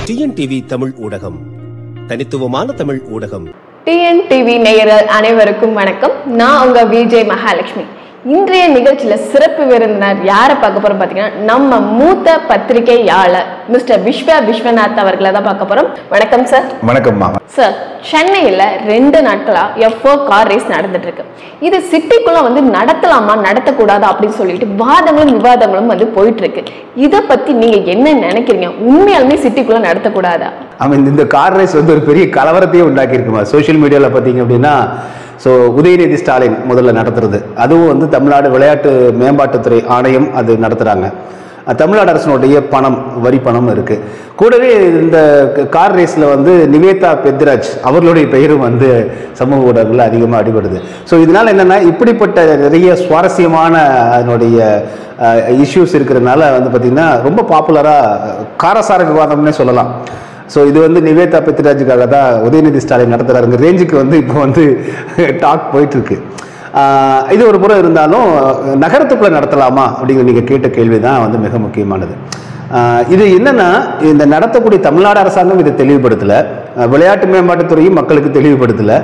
TNTV Tamil ஊடகம், தனித்துவமான தமிழ் ஊடகம். டிஎன்டிவி நேயர்கள் அனைவருக்கும் வணக்கம். நான் உங்க விஜய் மகாலட்சுமி. இன்றைய நிகழ்ச்சியில சிறப்பு விருந்தினர் யாரை பார்க்க போறோம் பாத்தீங்கன்னா, நம்ம மூத்த பத்திரிகையாளர் மிஸ்டர் விஸ்வநாத் அவர்களை தான் பார்க்க போறோம். வணக்கம் சார். வணக்கம் மாமா. சார், சென்னையில 2 நாட்களா F4 கார் ரேஸ் நடந்துட்டு இருக்கு. இது சிட்டிக்குள்ள நடத்தலாமா நடத்தக்கூடாதா அப்படின்னு சொல்லிட்டு வாதங்களும் விவாதங்களும் போயிட்டு இருக்கு. இதை பத்தி நீங்க என்ன நினைக்கிறீங்க? உண்மையாலுமே சிட்டிக்குள்ள நடத்தக்கூடாதா? இந்த கார் ரேஸ் ஒரு பெரிய கலவரத்தையே உண்டாக்கி இருக்குமா சோசியல் மீடியால பாத்தீங்க அப்படின்னா. உதயநிதி ஸ்டாலின் முதல்ல நடத்துறது, அதுவும் தமிழ்நாடு விளையாட்டு மேம்பாட்டுத்துறை ஆணையம் அது நடத்துறாங்க. தமிழ்நாடு அரசனுடைய பணம், வரி பணம் இருக்கு. கூடவே இந்த கார் ரேஸ்ல நிவேதா பெத்ராஜ் அவர்களுடைய பெயரும் சமூக ஊடகங்கள்ல அதிகமாக அடிபடுது. இதனால என்னன்னா, இப்படிப்பட்ட நிறைய சுவாரஸ்யமான அதனுடைய இஷ்யூஸ் இருக்கிறதுனால பார்த்தீங்கன்னா ரொம்ப பாப்புலரா காரசார விவாதம்னே சொல்லலாம். இது நிவேதா பெத்ராஜுக்காக தான் உதயநிதி ஸ்டாலின் நடத்துறாருங்க ரேஞ்சுக்கு இப்போ டாக் போயிட்டு இருக்கு. இது ஒரு புறம் இருந்தாலும், நகரத்துக்குள்ள நடத்தலாமா அப்படிங்கிற நீங்க கேட்ட கேள்விதான் மிக முக்கியமானது. இது என்னன்னா, இந்த நடத்தக்கூடிய தமிழ்நாடு அரசாங்கம் இதை தெளிவுபடுத்தல, விளையாட்டு மேம்பாட்டுத்துறையும் மக்களுக்கு தெளிவுபடுத்தல,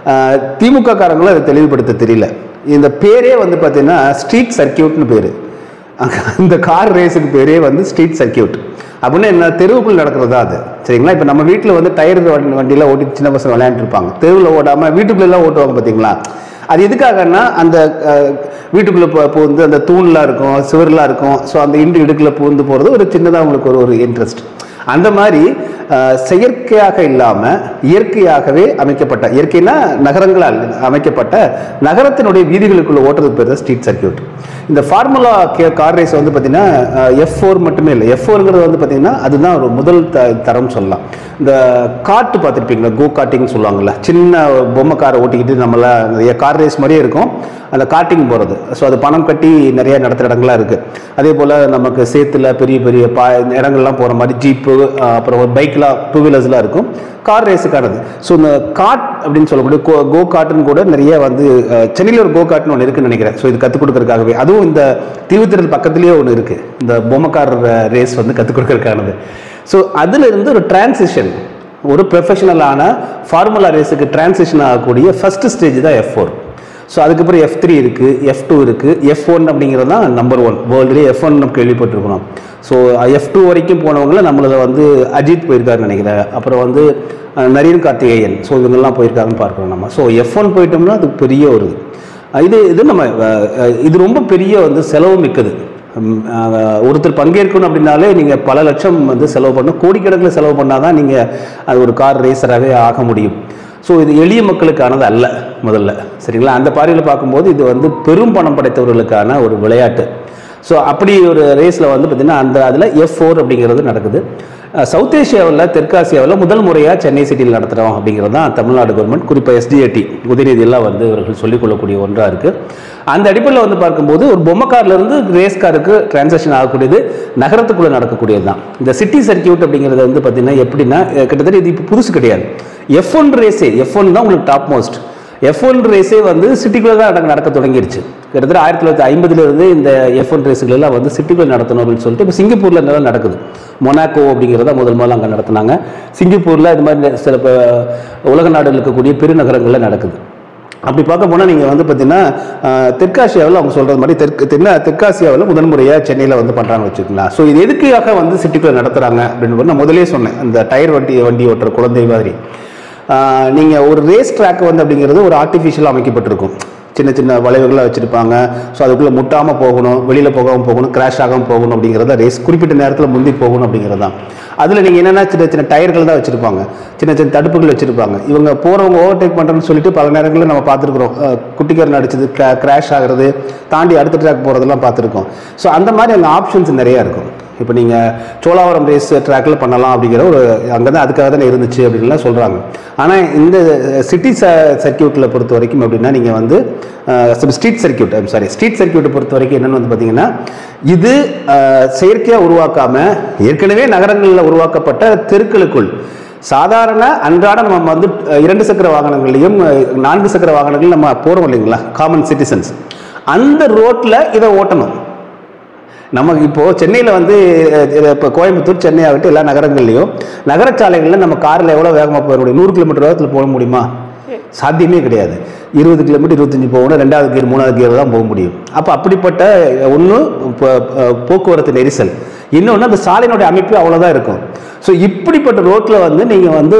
திமுக காரங்களும் அதை தெளிவுபடுத்த தெரியல. இந்த பேரே பார்த்தீங்கன்னா ஸ்ட்ரீட் சர்க்கியூட்னு பேரு. இந்த கார் ரேஸுக்கு பேரே ஸ்ட்ரீட் சர்க்கியூட் அப்படின்னு என்ன, தெருவுக்குள் நடக்கிறது தான் அது. சரிங்களா? இப்போ நம்ம வீட்டில் டயர் வண்டியில ஓட்டி சின்ன பசங்க விளையாண்டு இருப்பாங்க. தெருவில் ஓடாமல் வீட்டுக்குள்ளெல்லாம் ஓட்டுவாங்க பார்த்தீங்களா? அது எதுக்காகன்னா, அந்த வீட்டுக்குள்ளே பூந்து அந்த தூண்லாம் இருக்கும், சுவர்லாம் இருக்கும். அந்த இடுக்குள்ள பூந்து போகிறது ஒரு சின்னதாக உங்களுக்கு ஒரு இன்ட்ரெஸ்ட். அந்த மாதிரி செயற்கையாக இல்லாமல் இயற்கையாகவே அமைக்கப்பட்ட, இயற்கைனா நகரங்களால் அமைக்கப்பட்ட நகரத்தினுடைய வீதிகளுக்குள்ள ஓட்டுறதுக்கு பேர் தான் ஸ்ட்ரீட் சர்க்கியூட். இந்த ஃபார்முலா கார் ரேஸ் பார்த்தீங்கன்னா F4 மட்டுமே இல்லை. F4ங்கிறது பார்த்தீங்கன்னா அதுதான் ஒரு முதல் தரம் சொல்லலாம். இந்த காட்டு பார்த்துருப்பீங்களா, கோ காட்டிங்னு சொல்லுவாங்கள்ல, சின்ன பொம்மை காரை ஓட்டிக்கிட்டு நம்மள நிறைய கார் ரேஸ் மாதிரியே இருக்கும், அந்த காட்டிங் போகிறது. அது பணம் கட்டி நிறைய நடத்துகிற இடங்கள்லாம் இருக்குது. அதே போல் நமக்கு சேத்துல பெரிய பெரிய இடங்கள்லாம் போகிற மாதிரி ஜீப்பு, அப்புறம் பைக்லாம், 2 வீலர்ஸ்லாம் இருக்கும் கார் ரேஸுக்கானது. இந்த காட் அப்படின்னு சொல்லக்கூடிய கோ காட்டுன்னு கூட நிறைய சென்னையில் ஒரு கோ காட்டுன்னு ஒன்று இருக்குன்னு நினைக்கிறேன். இது கற்றுக் கொடுக்கறதுக்காகவே, அதுவும் இந்த தீவுத்திரல் பக்கத்துலேயே ஒன்று இருக்குது, இந்த பொம்மைக்கார் ரேஸ் கற்றுக் கொடுக்கறதுக்கானது. அதுல இருந்து ஒரு டிரான்சிஷன், ஒரு ப்ரொஃபஷனலான ஃபார்முலா ரேஸுக்கு டிரான்சிஷன் ஆகக்கூடிய ஃபர்ஸ்ட் ஸ்டேஜ் தான் F4. அதுக்கப்புறம் F3 இருக்கு, F2 இருக்கு, F1 அப்படிங்கிறது தான் நம்பர் 1 வேர்ல்டுலேயே. F1 நம்ம கேள்விப்பட்டிருக்கணும். F2 வரைக்கும் போனவங்கள நம்மள அஜித் போயிருக்காருன்னு நினைக்கிறேன். அப்புறம் நரீன் கார்த்திகேயன், இவங்கெல்லாம் போயிருக்காருன்னு பார்க்குறோம் நம்ம. F1 போயிட்டோம்னா அது பெரிய ஒரு இது நம்ம இது ரொம்ப பெரிய செலவு மிக்கது. ஒருத்தர் பங்கேற்கணும் அப்படின்னாலே நீங்கள் பல லட்சம் செலவு பண்ணணும், கோடிக்கணக்கில் செலவு பண்ணாதான் நீங்கள் அது ஒரு கார் ரேசராகவே ஆக முடியும். இது எளிய மக்களுக்கானது அல்ல முதல்ல. சரிங்களா? அந்த பார்வையில் பார்க்கும்போது இது பெரும் பணம் படைத்தவர்களுக்கான ஒரு விளையாட்டு. அப்படி ஒரு ரேஸில் பார்த்தீங்கன்னா அதில் F4 அப்படிங்கிறது நடக்குது. சவுத் ஏஷியாவில், தெற்காசியாவில் முதல் முறையாக சென்னை சிட்டியில் நடத்துகிறோம் அப்படிங்கிறது தான் தமிழ்நாடு கவர்மெண்ட், குறிப்பாக SDAT உதயநிதியெல்லாம் இவர்கள் சொல்லிக்கொள்ளக்கூடிய ஒன்றாக இருக்குது. அந்த அடிப்படையில் பார்க்கும்போது ஒரு பொம்மைக்கார்லேருந்து ரேஸ் காருக்கு டிரான்சாக்ஷன் ஆகக்கூடியது நகரத்துக்குள்ளே நடக்கக்கூடியது தான். இந்த சிட்டி சர்க்கியூட் அப்படிங்கிறது பார்த்தீங்கன்னா எப்படின்னா, கிட்டத்தட்ட இது இப்போ புதுசு கிடையாது. F1 ரேஸே, F1 தான் உங்களுக்கு டாப் மோஸ்ட். F1 ரேஸே சிட்டிக்குள்ளே தான் நடக்க தொடங்கிடுச்சு. கிட்டத்தட்ட 1950 இந்த F1 ரேஸுகளெல்லாம் சிட்டிக்குள்ளே நடத்தணும் அப்படின்னு சொல்லிட்டு இப்போ சிங்கப்பூரில் இருந்தாலும் நடக்குது. மொனாக்கோ அப்படிங்கிறத முதல் அங்கே நடத்தினாங்க. சிங்கப்பூரில் இது மாதிரி சில உலக நாடுகள் இருக்கக்கூடிய பெருநகரங்களில் நடக்குது. அப்படி பார்க்க போனால் நீங்கள் பார்த்தீங்கன்னா தெற்காசியாவில் அவங்க சொல்கிறது மாதிரி தெற்காசியாவில் முதல் முறையாக சென்னையில் பண்ணுறாங்க வச்சுக்கலாம். இது எதுக்காக சிட்டிக்குள்ளே நடத்துகிறாங்க அப்படின்னு நான் முதலே சொன்னேன். இந்த டயர் வண்டி ஓட்டுற குழந்தை மாதிரி நீங்கள் ஒரு ரேஸ் ட்ராக் அப்படிங்கிறது ஒரு ஆர்டிஃபிஷியலாக அமைக்கப்பட்டிருக்கும். சின்ன சின்ன வளைவுகளாக வச்சுருப்பாங்க. அதுக்குள்ளே முட்டாமல் போகணும், வெளியில் போகாமல் போகணும், கிராஷ் ஆகாமல் போகணும் அப்படிங்கிறத ரேஸ். குறிப்பிட்ட நேரத்தில் முந்தி போகணும் அப்படிங்கிறது தான். அதில் நீங்கள் என்னென்னா சின்ன சின்ன டயர்கள் தான் வச்சுருப்பாங்க, சின்ன சின்ன தடுப்புகள் வச்சுருப்பாங்க. இவங்க போகிறவங்க ஓவர்டேக் பண்ணுறேன்னு சொல்லிட்டு பல நேரங்களில் நம்ம பார்த்துருக்குறோம். குட்டிக்காரன் அடிச்சது, கிராஷ் ஆகிறது, தாண்டி அடுத்த ட்ராக் போகிறதெல்லாம் பார்த்துருக்கோம். அந்த மாதிரி அங்கே ஆப்ஷன்ஸ் நிறையா இருக்கும். இப்போ நீங்கள் சோழாவரம் ரேஸ் ட்ராக்கில் பண்ணலாம் அப்படிங்கிற ஒரு அங்கே தான் அதுக்காக தானே இருந்துச்சு அப்படின்லாம் சொல்கிறாங்க. ஆனால் இந்த சிட்டி சர்க்கியூட்டில் பொறுத்த வரைக்கும் அப்படின்னா நீங்கள் ஸ்ட்ரீட் சர்க்கியூட்டை பொறுத்த வரைக்கும் என்னென்னு பார்த்தீங்கன்னா, இது செயற்கையாக உருவாக்காமல் ஏற்கனவே நகரங்களில் உருவாக்கப்பட்ட தெருக்களுக்குள் சாதாரண அன்றாட நம்ம 2 சக்கர வாகனங்களையும் 4 சக்கர வாகனங்களையும் நம்ம போகிறோம் இல்லைங்களா, காமன் சிட்டிசன்ஸ், அந்த ரோட்டில் இதை ஓட்டணும். நமக்கு இப்போது சென்னையில் வந்து இப்போ கோயம்புத்தூர் சென்னை ஆகட்டும் எல்லா நகரங்கள்லையும் நகரச்சாலைகளில் நம்ம காரில் எவ்வளோ வேகமாக போக முடியும்? 100 கிலோமீட்டர் வேகத்தில் போக முடியுமா? சாத்தியமே கிடையாது. 20 கிலோமீட்டர் 25 போகணும், 2வது கியர் 3வது கியர் தான் போக முடியும். அப்போ அப்படிப்பட்ட ஒன்று போக்குவரத்து நெரிசல், இன்னொன்று அந்த சாலையினுடைய அமைப்பு அவ்வளோதான் இருக்கும். ஸோ இப்படிப்பட்ட ரோட்டில் வந்து நீங்கள் வந்து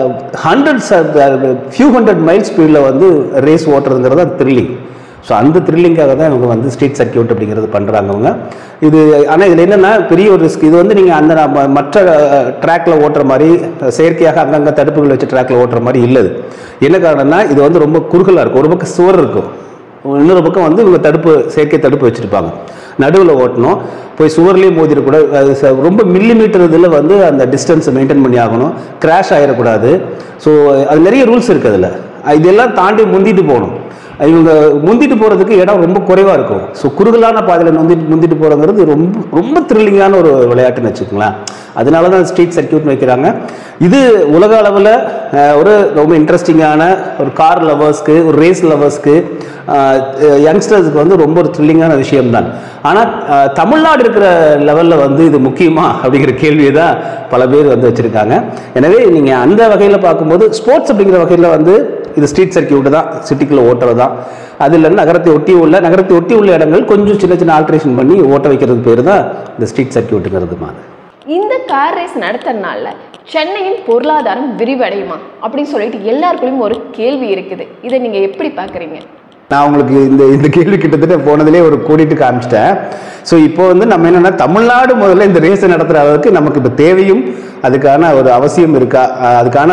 ஃபியூ ஹண்ட்ரட் மைல் ஸ்பீடில் வந்து ரேஸ் ஓட்டுறதுங்கிறது தான் த்ரில்லிங். ஸோ அந்த த்ரில்லிங்காக தான் இவங்க வந்து ஸ்ட்ரீட் சர்க்கியூட் அப்படிங்கிறது பண்ணுறாங்க அவங்க. இது ஆனால் இதில் என்னென்னா பெரிய ஒரு ரிஸ்க். இது வந்து நீங்கள் அந்த மற்ற ட்ராக்கில் ஓட்டுற மாதிரி செயற்கையாக அங்கங்கே தடுப்புகள் வச்சு ட்ராக்கில் ஓட்டுற மாதிரி இல்லது. என்ன காரணம்னா இது வந்து ரொம்ப குறுகலாக இருக்கும். ஒரு பக்கம் சுவர் இருக்கும், இன்னொரு பக்கம் வந்து இவங்க செயற்கை தடுப்பு வச்சுருப்பாங்க. நடுவில் ஓட்டணும், போய் சுவர்லேயே மோதிடக்கூடாது. ரொம்ப மில்லிமீட்டர் இதில் வந்து அந்த டிஸ்டன்ஸை மெயின்டைன் பண்ணி ஆகணும், கிராஷ் ஆகிடக்கூடாது. ஸோ அது நிறைய ரூல்ஸ் இருக்குது அதில். இதெல்லாம் தாண்டி முந்திட்டு போகணும். இவங்க முந்திட்டு போகிறதுக்கு இடம் ரொம்ப குறைவாக இருக்கும். ஸோ குறுகலான பாதையில் முந்திட்டு போகிறங்கிறது ரொம்ப ரொம்ப த்ரில்லிங்கான ஒரு விளையாட்டுன்னு வச்சுக்கோங்களேன். அதனால தான் ஸ்ட்ரீட் சர்க்கியூட்னு வைக்கிறாங்க. இது உலக அளவில் ஒரு ரொம்ப இன்ட்ரெஸ்டிங்கான ஒரு கார் லவர்ஸ்க்கு, ஒரு ரேஸ் லவர்ஸ்க்கு, யங்ஸ்டர்ஸுக்கு வந்து ரொம்ப ஒரு த்ரில்லிங்கான விஷயம்தான். ஆனால் தமிழ்நாடு இருக்கிற லெவலில் வந்து இது முக்கியமா அப்படிங்கிற கேள்வியை தான் பல பேர் வந்து வச்சுருக்காங்க. எனவே நீங்கள் அந்த வகையில் பார்க்கும்போது ஸ்போர்ட்ஸ் அப்படிங்கிற வகையில் வந்து இது ஸ்ட்ரீட் சர்க்கியூட்டு தான், சிட்டிக்குள்ளே ஓட்டுறது தான். அது இல்லைன்னா நகரத்தை ஒட்டி உள்ள இடங்கள் கொஞ்சம் சின்ன சின்ன ஆல்ட்ரேஷன் பண்ணி ஓட்ட வைக்கிறது பேர் தான் இந்த ஸ்ட்ரீட் சர்க்கியூட்டுங்கிறது மாதிரி. இந்த கார் ரேஸ் நடத்துறதுனால சென்னையின் பொருளாதாரம் விரிவடையுமா அப்படின்னு சொல்லிட்டு எல்லாருக்குள்ளேயும் ஒரு கேள்வி இருக்குது. இதை நீங்கள் எப்படி பார்க்குறீங்க? நான் உங்களுக்கு இந்த கேள்வி கிட்டத்தட்ட போனதுலேயே ஒரு கூட்டிட்டு காமிச்சிட்டேன். ஸோ இப்போ வந்து நம்ம என்னென்னா தமிழ்நாடு முதல்ல இந்த ரேஸை நடத்துகிற அளவுக்கு நமக்கு இப்போ தேவையும் அதுக்கான ஒரு அவசியம் இருக்கா, அதுக்கான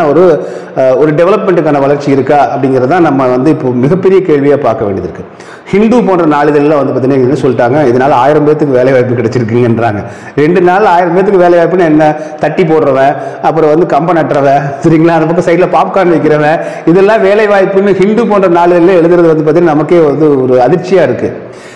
ஒரு டெவலப்மெண்ட்டுக்கான வளர்ச்சி இருக்கா அப்படிங்கிறத நம்ம வந்து இப்போ மிகப்பெரிய கேள்வியாக பார்க்க வேண்டியது இருக்குது. ஹிந்து போன்ற நாளிதழில் வந்து பார்த்தீங்கன்னா என்ன சொல்லிட்டாங்க, இதனால் 1000 பேத்துக்கு வேலை வாய்ப்பு கிடைச்சிருக்குங்கன்றாங்க. 2 நாள் 1000 பேத்துக்கு வேலை வாய்ப்புன்னு என்ன? தட்டி போடுறவன், அப்புறம் வந்து கம்ப நட்டுறவன், சரிங்களா, அந்த பக்கம் சைடில் பாப்கார்ன் வைக்கிறவன், இதெல்லாம் வேலை வாய்ப்புன்னு ஹிந்து போன்ற நாளிதழில் எழுதுறது வந்து பார்த்தீங்கன்னா நமக்கே வந்து ஒரு அதிர்ச்சியாக இருக்குது.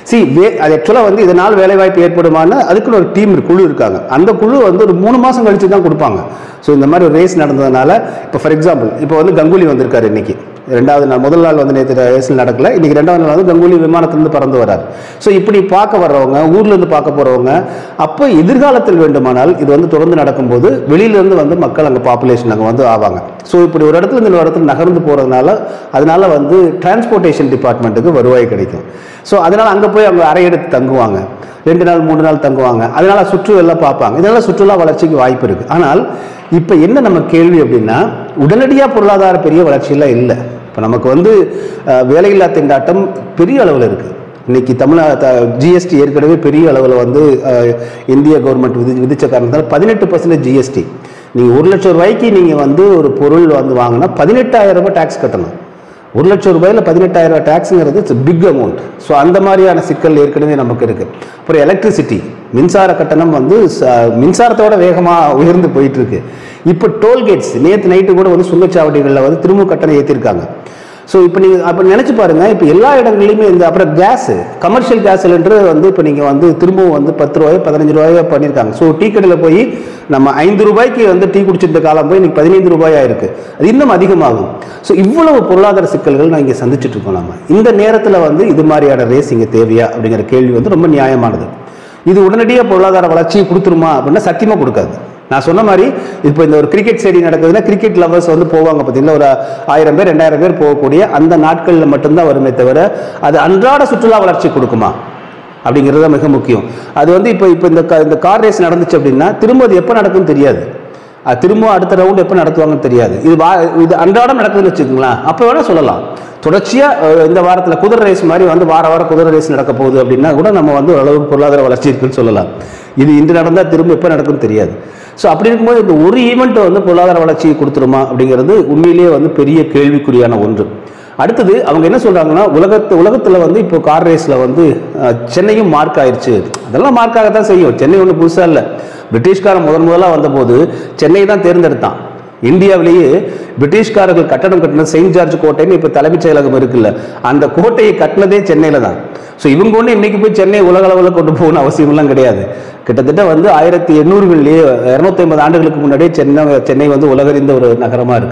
அது ஆக்சுவலாக வந்து இதனால் வேலைவாய்ப்பு ஏற்படுமான்னு அதுக்குன்னு ஒரு குழு இருக்காங்க. அந்த குழு வந்து ஒரு 3 மாதம் கழிச்சு தான் கொடுப்பாங்க. ஸோ இந்த மாதிரி ஒரு ரேஸ் நடந்ததுனால இப்போ ஃபார் எக்ஸாம்பிள் இப்போ வந்து கங்குலி வந்திருக்காரு இன்னைக்கு 2வது நாள். முதல் நாள் வந்து நேற்று ரேஸில் நடக்கல, இன்னைக்கு 2வது நாள் வந்து கங்குலி விமானத்திலிருந்து பறந்து வராரு. ஸோ இப்படி பார்க்க வர்றவங்க, ஊர்லேருந்து பார்க்க போகிறவங்க, அப்போ எதிர்காலத்தில் வேண்டுமானால் இது வந்து தொடர்ந்து நடக்கும்போது வெளியிலேருந்து வந்து மக்கள் அங்கே பாப்புலேஷன் அங்கே வந்து ஆவாங்க. ஸோ இப்படி ஒரு இடத்துல இன்னொரு இடத்துல நகர்ந்து போகிறதுனால அதனால வந்து டிரான்ஸ்போர்ட்டேஷன் டிபார்ட்மெண்ட்டுக்கு வருவாய் கிடைக்கும். ஸோ அதனால் அங்கே போய் அவங்க அறை எடுத்து தங்குவாங்க, 2 நாள் 3 நாள் தங்குவாங்க. அதனால சுற்றுலெல்லாம் பார்ப்பாங்க. இதனால சுற்றுலா வளர்ச்சிக்கு வாய்ப்பு இருக்குது. ஆனால் இப்போ என்ன நம்ம கேள்வி அப்படின்னா, உடனடியாக பொருளாதார பெரிய வளர்ச்சியெல்லாம் இல்லை. இப்போ நமக்கு வந்து வேலையில்லா திண்டாட்டம் பெரிய அளவில் இருக்குது. இன்னைக்கு ஜிஎஸ்டி ஏற்கனவே பெரிய அளவில் வந்து இந்திய கவர்மெண்ட் விதிச்ச காரணத்தால் 18% ஜிஎஸ்டி. நீங்கள் 1 லட்சம் ரூபாய்க்கு நீங்கள் வந்து ஒரு பொருள் வந்து வாங்கினா 18,000 ரூபாய் டேக்ஸ் கட்டணும். 1 லட்சம் ரூபாயில் 18,000 ரூபாய் டேக்ஸுங்கிறது இட்ஸ் பிக் அமௌண்ட். ஸோ அந்த மாதிரியான சிக்கல் ஏற்கனவே நமக்கு இருக்குது. அப்புறம் எலக்ட்ரிசிட்டி, மின்சார கட்டணம் வந்து மின்சாரத்தோட வேகமாக உயர்ந்து போயிட்டு இருக்கு. இப்போ டோல்கேட்ஸ், நேற்று நைட்டு கூட வந்து சுங்கச்சாவடிகளில் வந்து திரும்ப கட்டணம் ஏற்றிருக்காங்க. ஸோ இப்போ நீங்கள் அப்போ நினச்சி பாருங்கள், இப்போ எல்லா இடங்கள்லையுமே அப்புறம் கேஸு, கமர்ஷியல் கேஸ் சிலிண்டர் வந்து இப்போ நீங்கள் வந்து திரும்பவும் வந்து 10 ரூபாய் 15 ரூபாயோ பண்ணியிருக்காங்க. ஸோ டீ கடையில் போய் நம்ம 5 ரூபாய்க்கு வந்து டீ குடிச்சிருந்த காலம் போய் இன்னைக்கு 15 ரூபாயாக இருக்குது. அது இன்னும் அதிகமாகும். ஸோ இவ்வளவு பொருளாதார சிக்கல்கள் நான் இங்கே சந்திச்சுட்டு இருக்கோம். நம்ம இந்த நேரத்தில் வந்து இது மாதிரியான ரேஸ் இங்கே தேவையா அப்படிங்கிற கேள்வி வந்து ரொம்ப நியாயமானது. இது உடனடியாக பொருளாதார வளர்ச்சியை கொடுத்துருமா அப்படின்னா சத்தியமாக கொடுக்காது. நான் சொன்ன மாதிரி இப்போ இந்த ஒரு கிரிக்கெட் ஸ்டேடியம் நடக்குதுன்னா கிரிக்கெட் லவர்ஸ் வந்து போவாங்க பார்த்தீங்கன்னா, ஒரு 1000 பேர் 2000 பேர் போகக்கூடிய அந்த நாட்களில் மட்டும்தான் வருமே தவிர அது அன்றாட சுற்றுலா வளர்ச்சி கொடுக்குமா அப்படிங்கிறது தான் மிக முக்கியம். அது வந்து இப்போ இந்த கார் ரேஸ் நடந்துச்சு அப்படின்னா திரும்ப அது எப்போ நடக்கும்னு தெரியாது. திரும்ப அடுத்த ரவுண்ட் எப்போ நடத்துவாங்கன்னு தெரியாது. இது அன்றாடம் நடக்குதுன்னு வச்சுக்கோங்களேன், அப்போ வேணால் சொல்லலாம். தொடர்ச்சியாக இந்த வாரத்தில் குதிரை ரேஸ் மாதிரி வந்து வாரம் குதிரை ரேஸ் நடக்க போகுது அப்படின்னா கூட நம்ம வந்து ஓரளவுக்கு பொருளாதார வளர்ச்சி இருக்குன்னு சொல்லலாம். இது இன்று நடந்தால் திரும்ப எப்போ நடக்கும்னு தெரியாது. ஸோ அப்படி இருக்கும்போது இந்த ஒரு ஈவெண்ட்டை வந்து பொருளாதார வளர்ச்சியை கொடுத்துருமா அப்படிங்கிறது உண்மையிலேயே வந்து பெரிய கேள்விக்குறியான ஒன்று. அடுத்தது அவங்க என்ன சொல்கிறாங்கன்னா, உலகத்தில் வந்து இப்போ கார் ரேஸில் வந்து சென்னையும் மார்க் ஆயிடுச்சு. அதெல்லாம் மார்க்காகத்தான் செய்யும். சென்னை ஒன்றும் புதுசாக இல்லை. பிரிட்டிஷ்காரன் முதலாக வந்தபோது சென்னை தான் தேர்ந்தெடுத்தான். இந்தியாவிலேயே பிரிட்டிஷ்காரர்கள் கட்டடம் கட்டினது செயின்ட் ஜார்ஜ் கோட்டைன்னு இப்போ தலைமைச் செயலகம் இருக்குல்ல, அந்த கோட்டையை கட்டினதே சென்னையில் தான். ஸோ இவங்க ஒன்று இன்னைக்கு போய் சென்னை உலக அளவில் கொண்டு போகணும் அவசியம்லாம் கிடையாது. கிட்டத்தட்ட வந்து 1800களிலேயே 250 ஆண்டுகளுக்கு முன்னாடியே சென்னை வந்து உலகறிந்த ஒரு நகரமாக இருக்குது.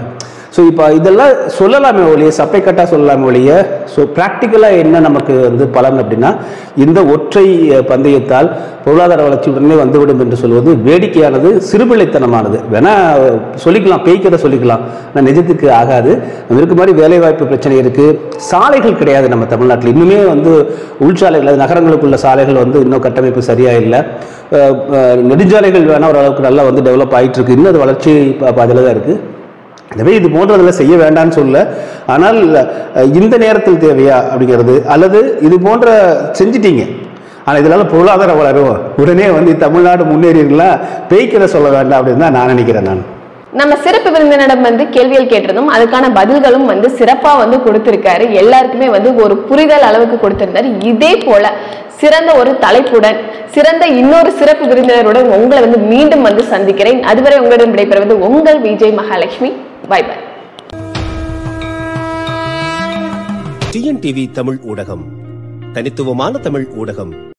ஸோ இப்போ இதெல்லாம் சொல்லலாமே ஒழிய சப்பை கட்டா சொல்லலாமே ஒழிய ஸோ ப்ராக்டிக்கலாக என்ன நமக்கு வந்து பலன் அப்படின்னா இந்த ஒற்றை பந்தயத்தால் பொருளாதார வளர்ச்சி உடனே வந்துவிடும் என்று சொல்வது வேடிக்கையானது, சிறுபிள்ளைத்தனமானது. வேணா சொல்லிக்கலாம், பேய்க்கதை சொல்லிக்கலாம், ஆனால் நிஜத்துக்கு ஆகாது. நம்ம இருக்க மாதிரி வேலைவாய்ப்பு பிரச்சனை இருக்குது. சாலைகள் கிடையாது நம்ம தமிழ்நாட்டில் இன்னுமே வந்து உள்சாலைகள், நகரங்களுக்குள்ள சாலைகள் வந்து இன்னும் கட்டமைப்பு சரியாக இல்லை. நெடுஞ்சாலைகள் வேணால் ஓரளவுக்கு நல்லா வந்து டெவலப் ஆகிட்டு இருக்கு. இன்னும் அது வளர்ச்சி பாதையில் தான் இருக்குது. எனவே இது போன்றதில் செய்ய வேண்டாம்னு சொல்ல, ஆனால் இந்த நேரத்தில் தேவையா அப்படிங்கிறது, அல்லது இது போன்ற செஞ்சிட்டீங்க ஆனால் இதனால பொருளாதார வளரும் உடனே வந்து தமிழ்நாடு முன்னேறிங்களா, பேய்க்கதை சொல்ல வேண்டாம் அப்படின்னு தான் நான் நினைக்கிறேன். நம்ம சிறப்பு விருந்தினரிடம் வந்து கேள்விகள் கேட்டிருந்தோம், அதுக்கான பதில்களும் வந்து சிறப்பா வந்து கொடுத்திருக்காரு. எல்லாருக்குமே வந்து ஒரு புரிதல் அளவுக்கு கொடுத்திருந்தாரு. இதே போல சிறந்த ஒரு தலைப்புடன் சிறந்த இன்னொரு சிறப்பு விருந்தினருடன் உங்களை வந்து மீண்டும் வந்து சந்திக்கிறேன். அதுவரை உங்களிடம் விடைபெறுவது உங்கள் Vijay Mahalakshmi. Bye bye. TNTV Tamil ஊடகம், தனித்துவமான தமிழ் ஊடகம்.